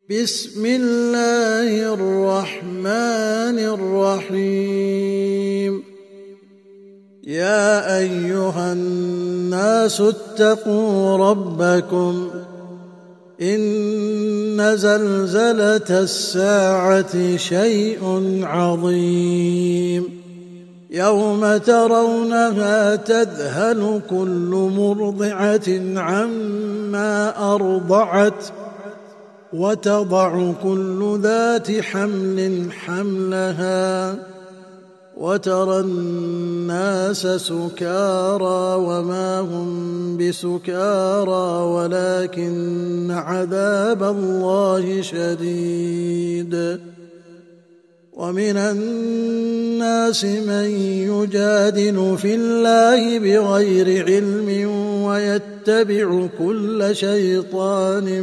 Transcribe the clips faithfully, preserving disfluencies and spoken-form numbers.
بسم الله الرحمن الرحيم. يا أيها الناس اتقوا ربكم إن زلزلة الساعة شيء عظيم يوم ترونها تذهل كل مرضعة عما أرضعت وتضع كل ذات حمل حملها وترى الناس سكارى وما هم بسكارى ولكن عذاب الله شديد. ومن الناس من يجادل في الله بغير علم ويتبع كل شيطان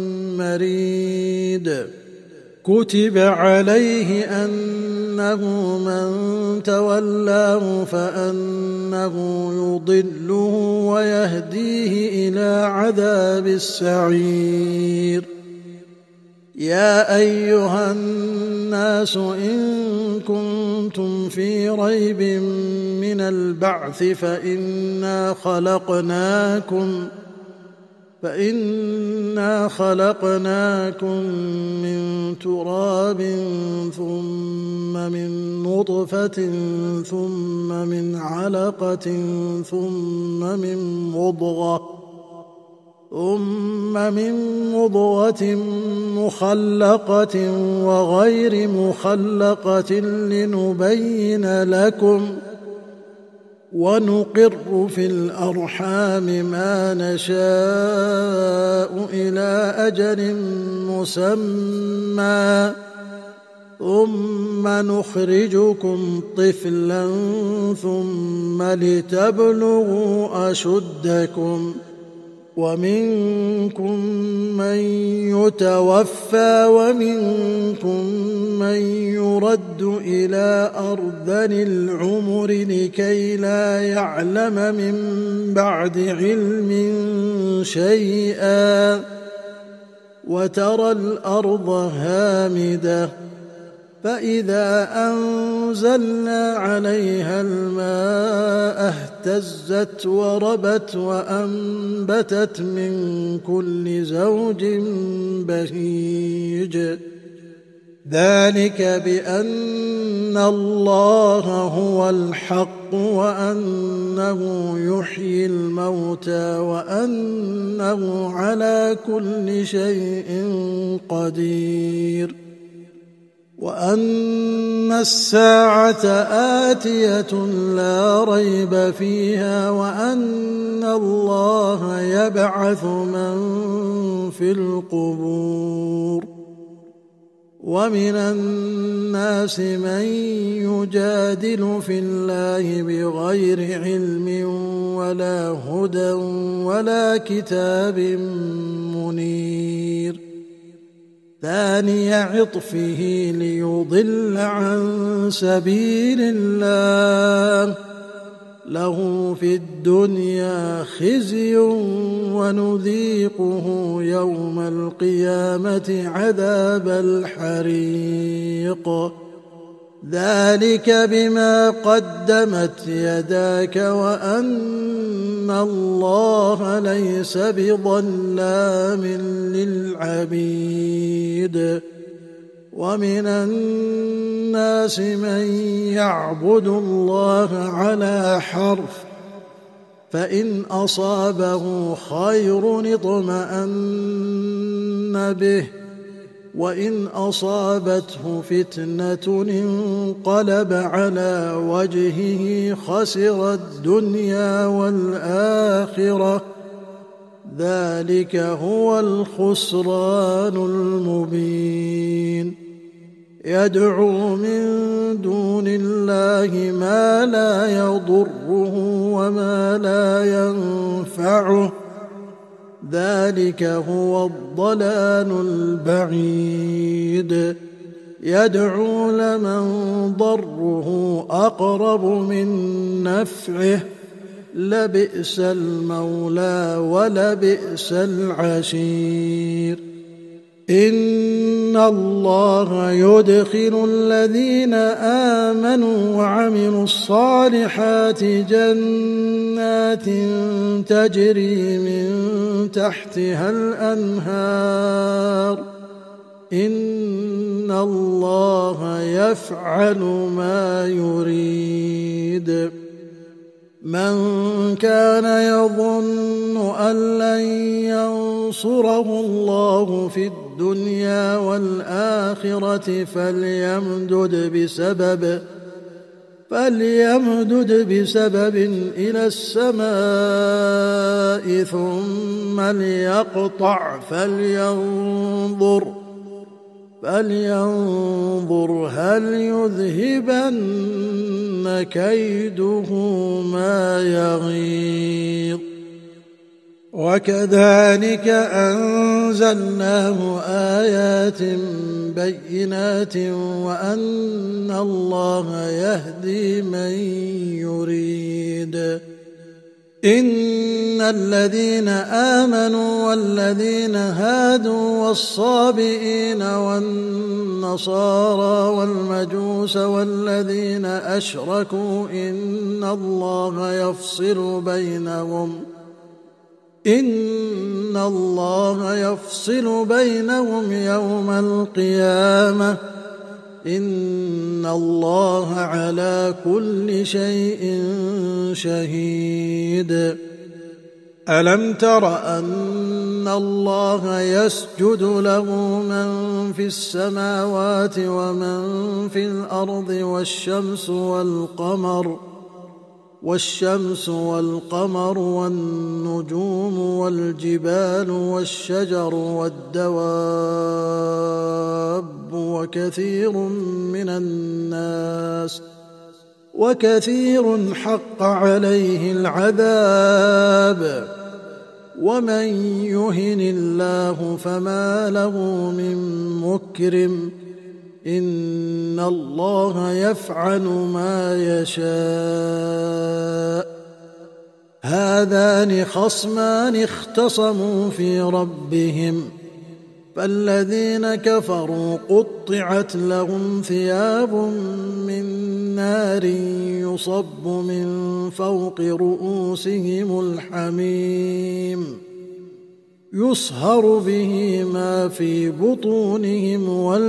مريد. كتب عليه أنه من تولاه فأنه يضله ويهديه إلى عذاب السعير. يا أيها الناس إن كنتم في ريب من البعث فإنا خلقناكم فإنا خلقناكم من تراب ثم من نطفة ثم من علقة ثم من مضغة ثم من مضغة مخلقة وغير مخلقة لنبين لكم ونقر في الأرحام ما نشاء إلى أجل مسمى ثم نخرجكم طفلا ثم لتبلغوا أشدكم ومنكم من يتوفى ومنكم من يرد إلى أرذل العمر لكي لا يعلم من بعد علم شيئا وترى الأرض هامدة فإذا أنزلنا عليها الماء اهتزت وربت وأنبتت من كل زوج بهيج. ذلك بأن الله هو الحق وأنه يحيي الموتى وأنه على كل شيء قدير وأن الساعة آتية لا ريب فيها وأن الله يبعث من في القبور. ومن الناس من يجادل في الله بغير علم ولا هدى ولا كتاب منير. ثاني عطفه ليضل عن سبيل الله له في الدنيا خزي ونذيقه يوم القيامة عذاب الحريق. ذلك بما قدمت يداك وأن الله ليس بظلام للعبيد. ومن الناس من يعبد الله على حرف فإن أصابه خير اطمأن به وإن أصابته فتنة انقلب على وجهه خسر الدنيا والآخرة. ذلك هو الخسران المبين. يدعو من دون الله ما لا يضره وما لا ينفعه. ذلك هو الضلال البعيد. يدعو لمن ضره أقرب من نفعه لبئس المولى ولبئس العشير. إن الله يدخل الذين آمنوا وعملوا الصالحات جنات تجري من تحتها الأنهار إن الله يفعل ما يريد. من كان يظن أن لن ينصره الله في الدنيا والآخرة فليمدد بسبب فليمدد بسبب إلى السماء ثم ليقطع فلينظر فلينظر هل يذهبن كيده ما يغيظ. وكذلك أنزلناه آيات بينات وأن الله يهدي من يريد. إن الذين آمنوا والذين هادوا والصابئين والنصارى والمجوس والذين أشركوا إن الله يفصل بينهم إن الله يفصل بينهم يوم القيامة إن الله على كل شيء شهيد. ألم تر أن الله يسجد له من في السماوات ومن في الأرض والشمس والقمر والشمس والقمر والنجوم والجبال والشجر والدواب وكثير من الناس وكثير حق عليه العذاب ومن يهن الله فما له من مكرم إن الله يفعل ما يشاء. هذان خصمان اختصموا في ربهم فالذين كفروا قطعت لهم ثياب من نار يصب من فوق رؤوسهم الحميم يصهر به ما في بطونهم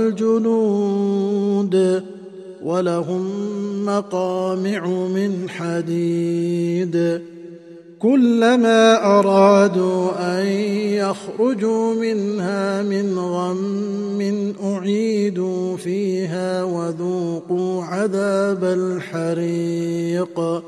والجلود ولهم مقامع من حديد كلما أرادوا أن يخرجوا منها من غم أعيدوا فيها وذوقوا عذاب الحريق.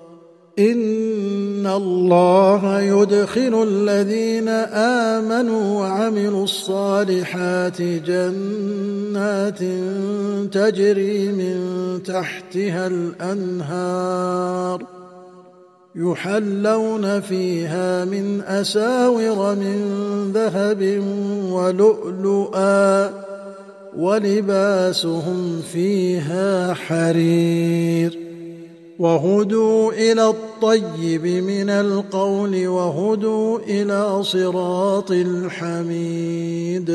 إن الله يدخل الذين آمنوا وعملوا الصالحات جنات تجري من تحتها الأنهار يحلون فيها من أساور من ذهب ولؤلؤا ولباسهم فيها حرير وهدوا إلى الطيب من القول وهدوا إلى صراط الحميد.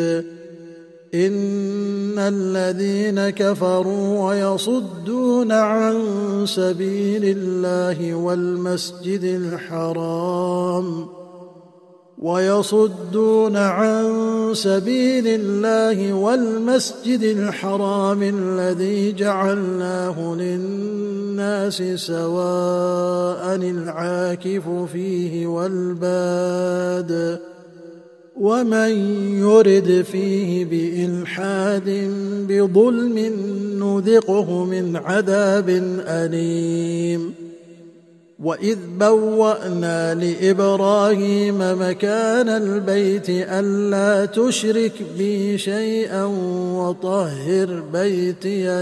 إن الذين كفروا ويصدون عن سبيل الله والمسجد الحرام ويصدون عن سبيل الله والمسجد الحرام الذي جعلناه للناس سواء العاكف فيه والباد ومن يرد فيه بإلحاد بظلم نذقه من عذاب أليم. وإذ بوأنا لإبراهيم مكان البيت ألا تشرك بي شيئا وطهر بيتي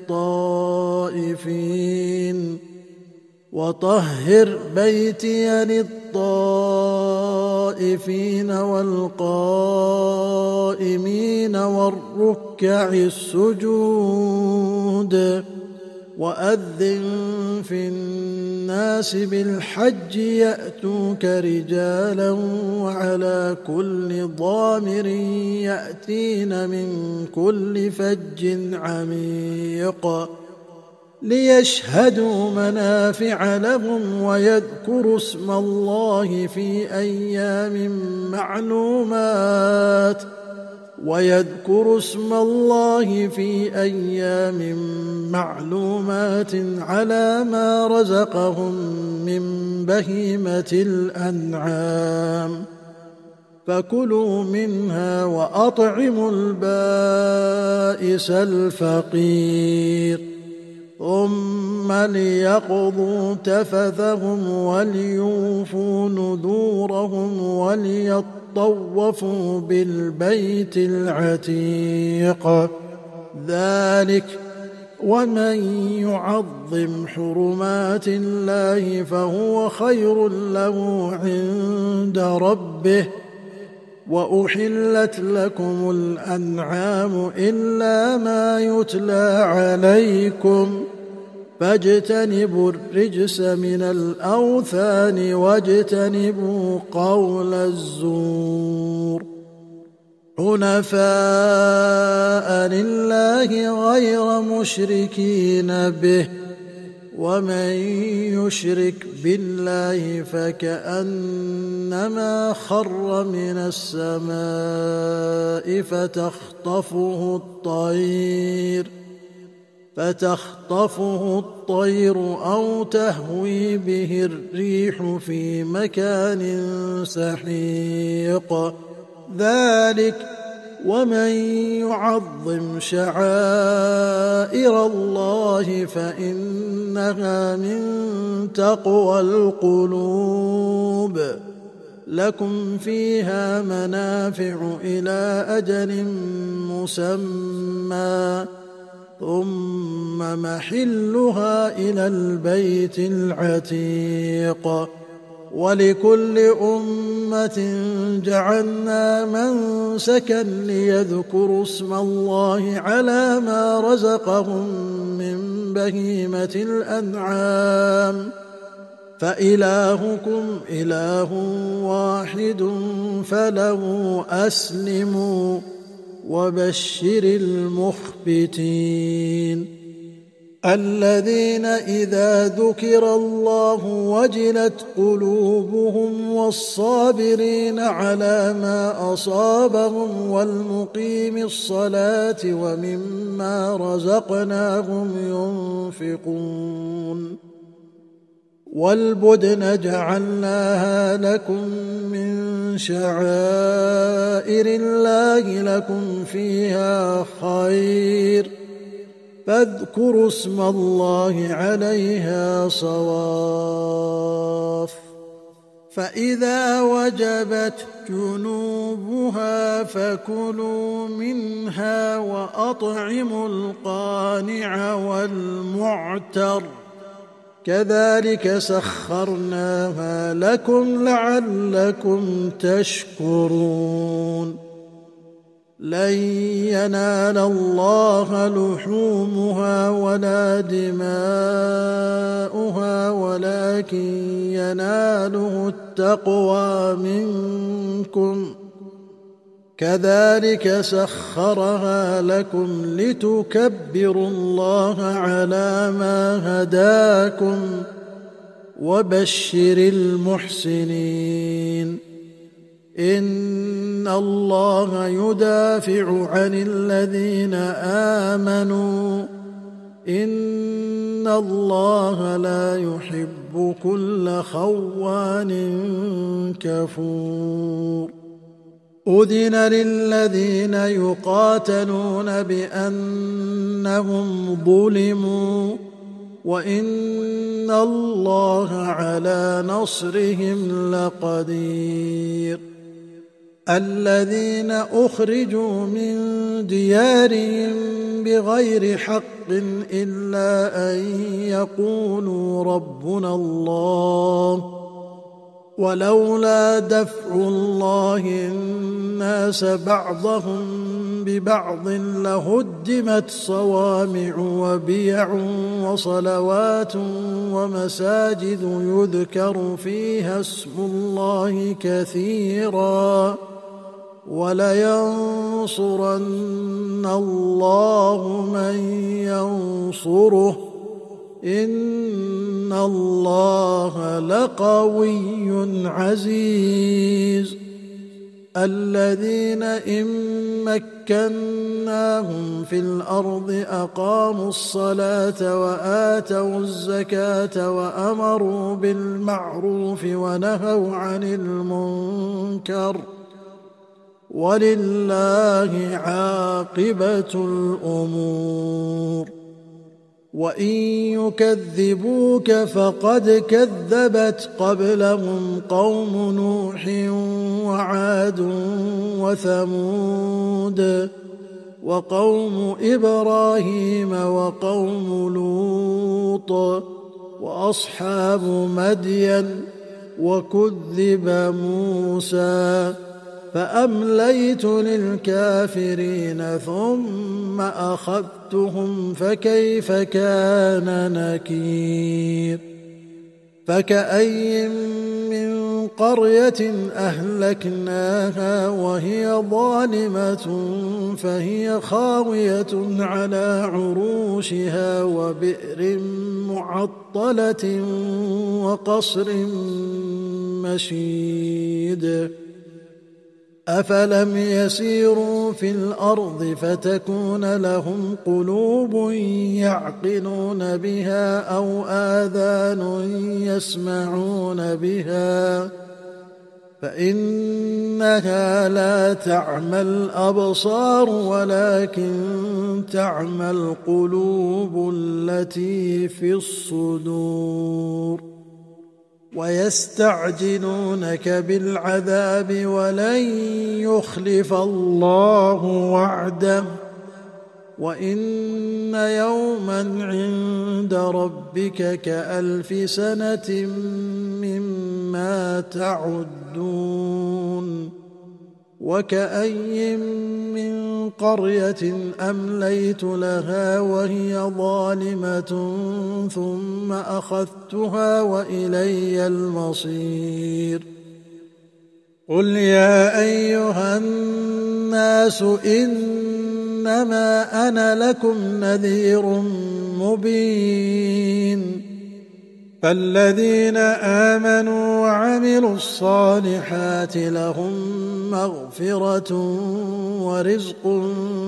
للطائفين وطهر بيتي للطائفين والقائمين والركع السجود وأذن في الناس بالحج يأتوك رجالا وعلى كل ضامر يأتين من كل فج عميق ليشهدوا منافع لهم ويذكروا اسم الله في أيام معلومات ويذكروا اسم الله في أيام معلومات على ما رزقهم من بهيمة الأنعام فكلوا منها وأطعموا البائس الفقير ثم ليقضوا تفثهم وليوفوا نذورهم وليطوفوا بالبيت العتيق ذلك ومن يعظم حرمات الله فهو خير له عند ربه وأحلت لكم الأنعام إلا ما يتلى عليكم فاجتنبوا الرجس من الأوثان واجتنبوا قول الزور حنفاء لله غير مشركين به ومن يشرك بالله فكأنما خر من السماء فتخطفه الطير فتخطفه الطير أو تهوي به الريح في مكان سحيق ذلك ومن يعظم شعائر الله فإنها من تقوى القلوب لكم فيها منافع إلى أجل مسمى ثم محلها إلى البيت العتيق ولكل أمة جعلنا منسكا ليذكروا اسم الله على ما رزقهم من بهيمة الأنعام فإلهكم إله واحد فله أسلموا وبشر المخبتين الذين إذا ذكر الله وجلت قلوبهم والصابرين على ما أصابهم والمقيم الصلاة ومما رزقناهم ينفقون والبدن جعلناها لكم من شعائر الله لكم فيها خير فاذكروا اسم الله عليها صواف فإذا وجبت جنوبها فكلوا منها وأطعموا القانع والمعتر كذلك سخرناها لكم لعلكم تشكرون لن ينال الله لحومها ولا دماؤها ولكن يناله التقوى منكم كذلك سخرها لكم لتكبروا الله على ما هداكم وبشر المحسنين إن الله يدافع عن الذين آمنوا إن الله لا يحب كل خوان كفور أذن للذين يقاتلون بأنهم ظلموا وإن الله على نصرهم لقدير الذين أخرجوا من ديارهم بغير حق إلا أن يقولوا ربنا الله ولولا دفع الله الناس بعضهم ببعض لهدمت صوامع وبيع وصلوات ومساجد يذكر فيها اسم الله كثيرا ولينصرن الله من ينصره إن الله لقوي عزيز. الذين إن مكناهم في الأرض أقاموا الصلاة وآتوا الزكاة وأمروا بالمعروف ونهوا عن المنكر ولله عاقبة الأمور. وإن يكذبوك فقد كذبت قبلهم قوم نوح وعاد وثمود وقوم إبراهيم وقوم لوط وأصحاب مدين وكذب موسى فأمليت للكافرين ثم أخذتهم فكيف كان نكير. فكأي من قرية أهلكناها وهي ظالمة فهي خاوية على عروشها وبئر معطلة وقصر مشيد. أفلم يسيروا في الأرض فتكون لهم قلوب يعقلون بها أو آذان يسمعون بها فإنها لا تعمى الأبصار ولكن تعمى القلوب التي في الصدور. ويستعجلونك بالعذاب ولن يخلف الله وعده وإن يوما عند ربك كألف سنة مما تعدون. وكأي من قرية أمليت لها وهي ظالمة ثم أخذتها وإلي المصير. قل يا أيها الناس إنما أنا لكم نذير مبين. فالذين آمنوا وعملوا الصالحات لهم مغفرة ورزق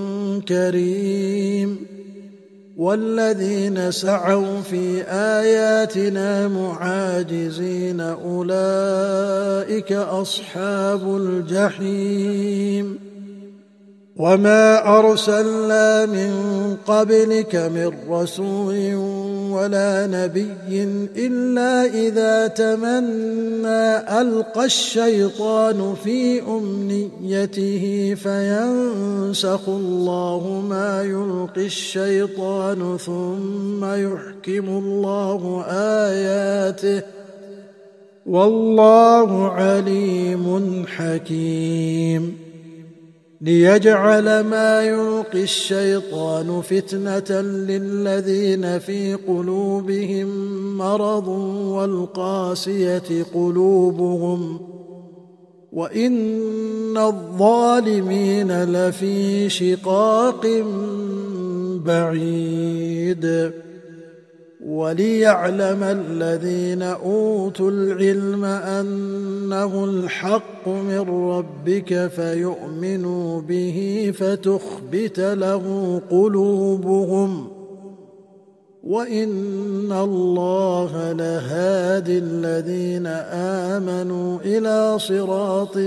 كريم والذين سعوا في آياتنا معاجزين أولئك أصحاب الجحيم. وما أرسلنا من قبلك من رسول ولا نبي إلا إذا تمنى ألقى الشيطان في أمنيته فينسخ الله ما يلقي الشيطان ثم يحكم الله آياته والله عليم حكيم. ليجعل ما يلقي الشيطان فتنة للذين في قلوبهم مرض والقاسية قلوبهم وإن الظالمين لفي شقاق بعيد. وليعلم الذين أوتوا العلم أنه الحق من ربك فيؤمنوا به فتخبت له قلوبهم وإن الله لهادي الذين آمنوا إلى صراط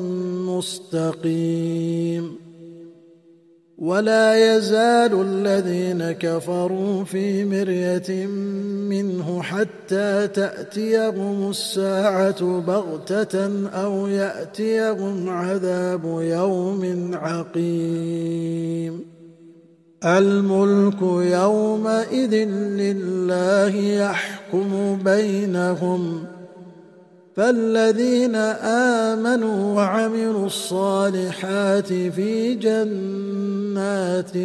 مستقيم. ولا يزال الذين كفروا في مرية منه حتى تأتيهم الساعة بغتة أو يأتيهم عذاب يوم عقيم. الملك يومئذ لله يحكم بينهم فالذين آمنوا وعملوا الصالحات في جنات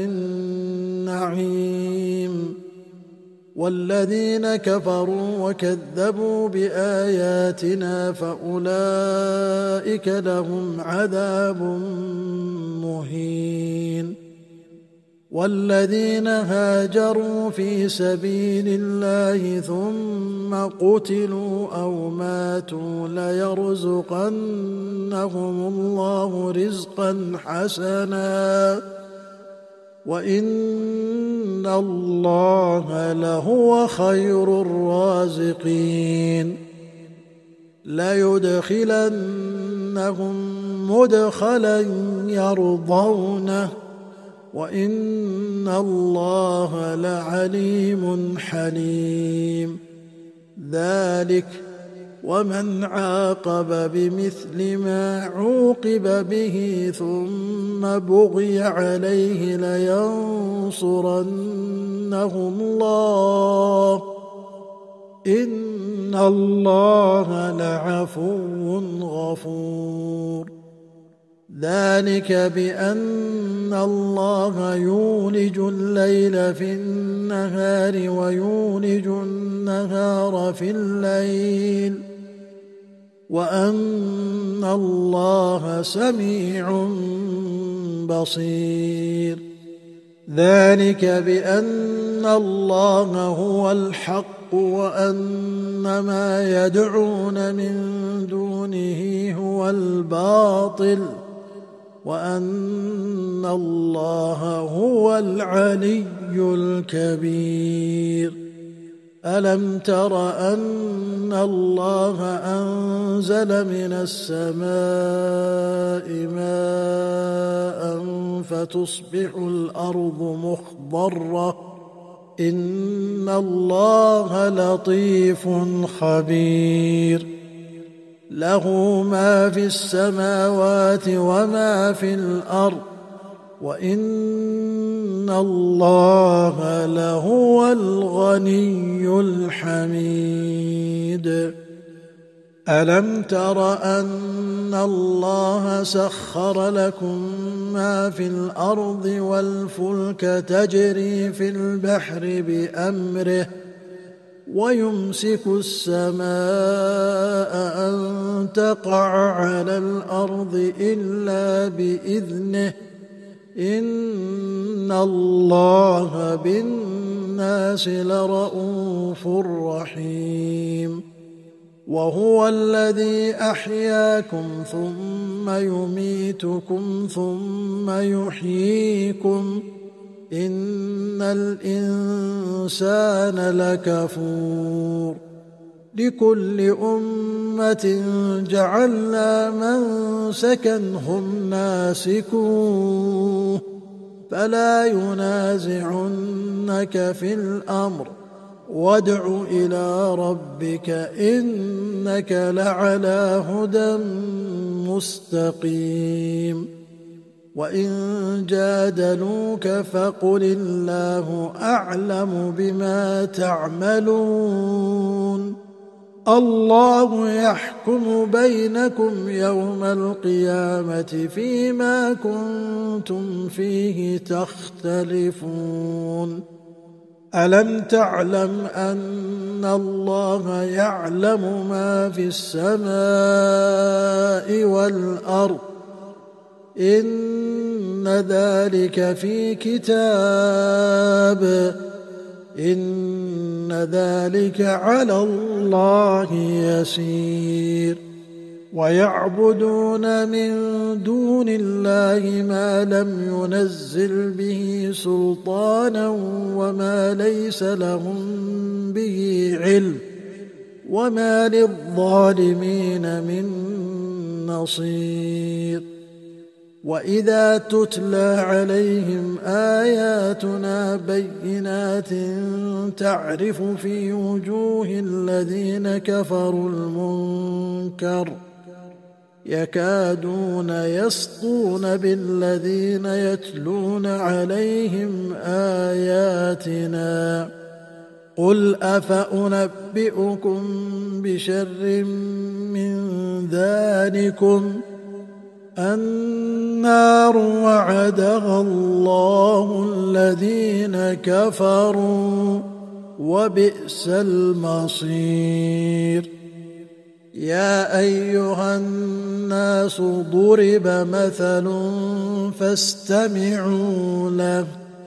النعيم، والذين كفروا وكذبوا بآياتنا فأولئك لهم عذاب مهين. والذين هاجروا في سبيل الله ثم قتلوا أو ماتوا ليرزقنهم الله رزقا حسنا وإن الله لهو خير الرازقين. ليدخلنهم مدخلا يرضونه وإن الله لعليم حليم. ذلك ومن عاقب بمثل ما عوقب به ثم بغي عليه لينصرنه الله إن الله لعفو غفور. ذلك بأن الله يولج الليل في النهار ويولج النهار في الليل وأن الله سميع بصير. ذلك بأن الله هو الحق وأن ما يدعون من دونه هو الباطل وأن الله هو العلي الكبير. ألم تر أن الله أنزل من السماء ماء فتصبح الأرض مخضرة إن الله لطيف خبير. له ما في السماوات وما في الأرض وإن الله لهو الغني الحميد. ألم تر أن الله سخر لكم ما في الأرض والفلك تجري في البحر بأمره ويمسك السماء أن تقع على الأرض إلا بإذنه إن الله بالناس لرءوف رحيم. وهو الذي أحياكم ثم يميتكم ثم يحييكم إن الإنسان لكفور. لكل أمة جعلنا منسكا هم ناسكوه فلا ينازعنك في الأمر وادع إلى ربك إنك لعلى هدى مستقيم. وإن جادلوك فقل الله أعلم بما تعملون الله يحكم بينكم يوم القيامة فيما كنتم فيه تختلفون. ألم تعلم أن الله يعلم ما في السماء والأرض إن ذلك في كتاب إن ذلك على الله يسير. ويعبدون من دون الله ما لم ينزل به سلطانا وما ليس لهم به علم وما للظالمين من نصير. وإذا تتلى عليهم آياتنا بينات تعرف في وجوه الذين كفروا المنكر يكادون يسطون بالذين يتلون عليهم آياتنا قل أفأنبئكم بشر من ذلكم النار وعدها الله الذين كفروا وبئس المصير. يا أيها الناس ضرب مثل فاستمعوا له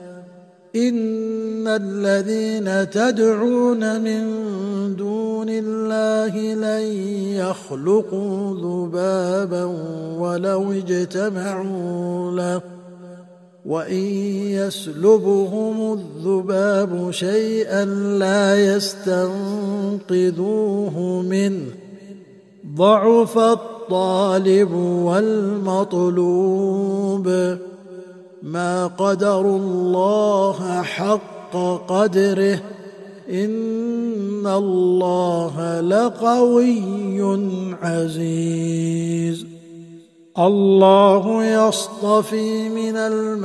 إن الذين تدعون من دون الله لن يخلقوا ذبابا ولو اجتمعوا له وإن يسلبهم الذباب شيئا لا يستنقذوه منه ضعف الطالب والمطلوب ما قدروا الله حق قدره إن الله لقوي عزيز. الله يصطفي من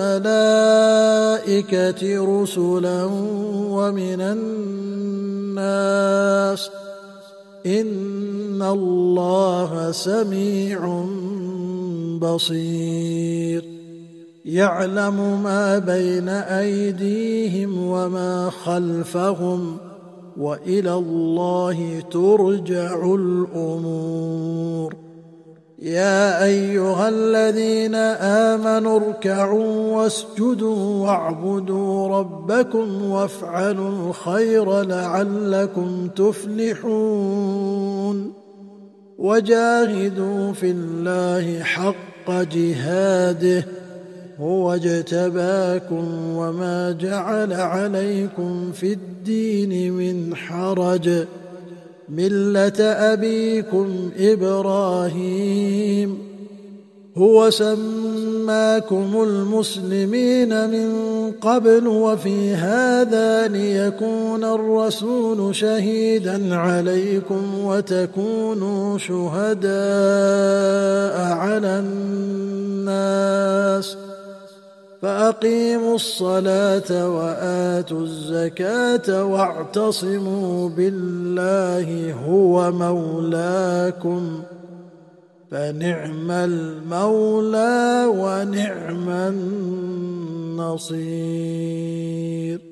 الملائكة رسلا ومن الناس إن الله سميع بصير. يعلم ما بين أيديهم وما خلفهم وإلى الله ترجع الأمور. يا أيها الذين آمنوا اركعوا واسجدوا واعبدوا ربكم وافعلوا الخير لعلكم تفلحون. وجاهدوا في الله حق جهاده هو اجتباكم وما جعل عليكم في الدين من حرج ملة أبيكم إبراهيم هو سماكم المسلمين من قبل وفي هذا ليكون الرسول شهيدا عليكم وتكونوا شهداء على الناس فأقيموا الصلاة وآتوا الزكاة واعتصموا بالله هو مولاكم فنعم المولى ونعم النصير.